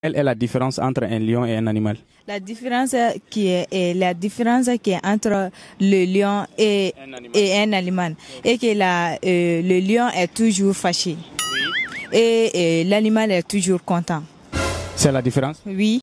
Quelle est la différence entre un lion et un animal? La différence qui est entre le lion et un animal est que le lion est toujours fâché et l'animal est toujours content. C'est la différence? Oui.